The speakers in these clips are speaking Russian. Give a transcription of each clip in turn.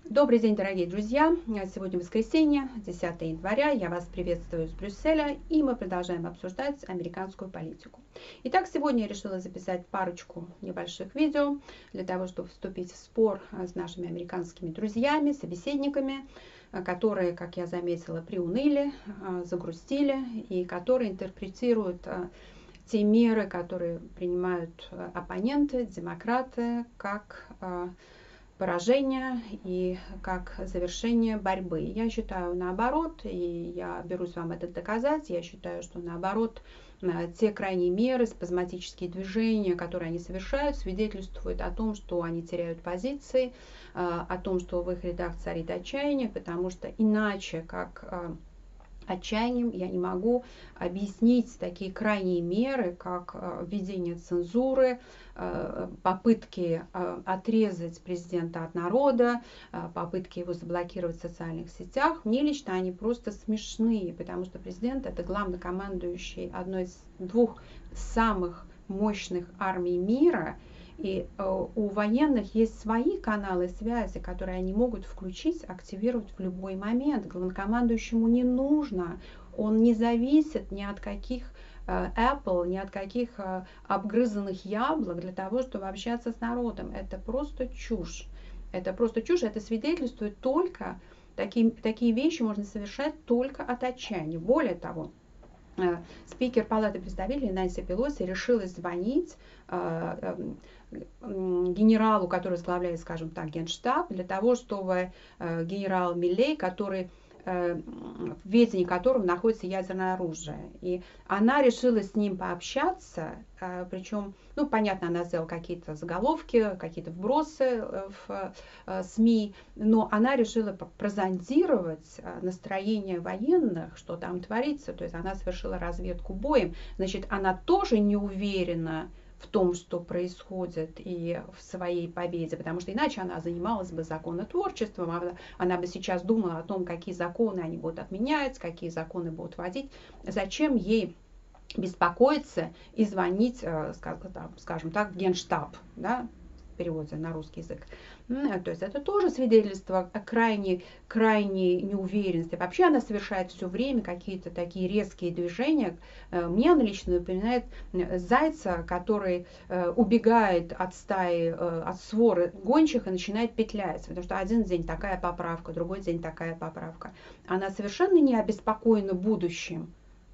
Добрый день, дорогие друзья! Сегодня воскресенье, 10 января. Я вас приветствую из Брюсселя, и мы продолжаем обсуждать американскую политику. Итак, сегодня я решила записать парочку небольших видео для того, чтобы вступить в спор с нашими американскими друзьями, собеседниками, которые, как я заметила, приуныли, загрустили и которые интерпретируют те меры, которые принимают оппоненты, демократы, как поражение и как завершение борьбы. Я считаю наоборот, и я берусь вам это доказать, я считаю, что наоборот, те крайние меры, спазматические движения, которые они совершают, свидетельствуют о том, что они теряют позиции, о том, что в их рядах царит отчаяние, потому что иначе, как отчаянием, я не могу объяснить такие крайние меры, как введение цензуры, попытки отрезать президента от народа, попытки его заблокировать в социальных сетях. Мне лично они просто смешные, потому что президент — это главнокомандующий одной из двух самых мощных армий мира. И у военных есть свои каналы связи, которые они могут включить, активировать в любой момент. Главнокомандующему не нужно, он не зависит ни от каких Apple, ни от каких обгрызанных яблок для того, чтобы общаться с народом. Это просто чушь. Это просто чушь, это свидетельствует только, такие вещи можно совершать только от отчаяния. Более того, спикер Палаты представителей Нэнси Пелоси решила звонить генералу, который возглавляет, скажем так, Генштаб, для того, чтобы генерал Миллей, в ведении которого находится ядерное оружие. И она решила с ним пообщаться, причем, ну, понятно, она сделала какие-то заголовки, какие-то вбросы в СМИ, но она решила прозондировать настроение военных, что там творится, то есть она совершила разведку боем. Значит, она тоже не уверена в том, что происходит, и в своей победе, потому что иначе она занималась бы законотворчеством, она бы сейчас думала о том, какие законы они будут отменять, какие законы будут вводить. Зачем ей беспокоиться и звонить, скажем так, в Генштаб, да, в переводе на русский язык. То есть это тоже свидетельство о крайней неуверенности. Вообще она совершает все время какие-то такие резкие движения. Мне она лично напоминает зайца, который убегает от стаи, от своры гончих и начинает петлять. Потому что один день такая поправка, другой день такая поправка. Она совершенно не обеспокоена будущим.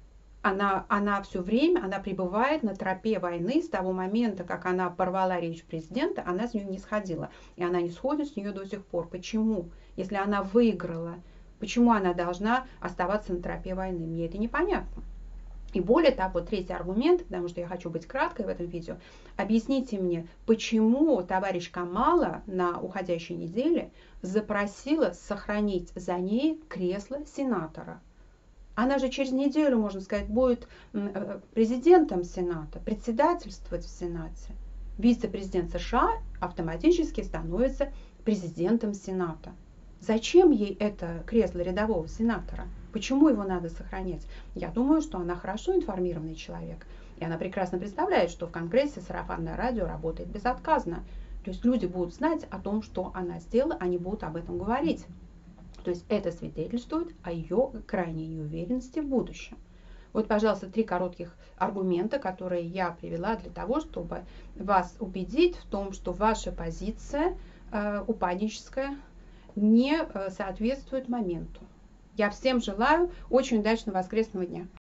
Она все время, она пребывает на тропе войны с того момента, как она порвала речь президента, она с нее не сходила. И она не сходит с нее до сих пор. Почему? Если она выиграла, почему она должна оставаться на тропе войны? Мне это непонятно. И более того, третий аргумент, потому что я хочу быть краткой в этом видео, объясните мне, почему товарищ Камала на уходящей неделе запросила сохранить за ней кресло сенатора. Она же через неделю, можно сказать, будет президентом Сената, председательствовать в Сенате. Вице-президент США автоматически становится президентом Сената. Зачем ей это кресло рядового сенатора? Почему его надо сохранять? Я думаю, что она хорошо информированный человек. И она прекрасно представляет, что в Конгрессе сарафанное радио работает безотказно. То есть люди будут знать о том, что она сделала, они будут об этом говорить. То есть это свидетельствует о ее крайней неуверенности в будущем. Вот, пожалуйста, 3 коротких аргумента, которые я привела для того, чтобы вас убедить в том, что ваша позиция упадническая не соответствует моменту. Я всем желаю очень удачного воскресного дня.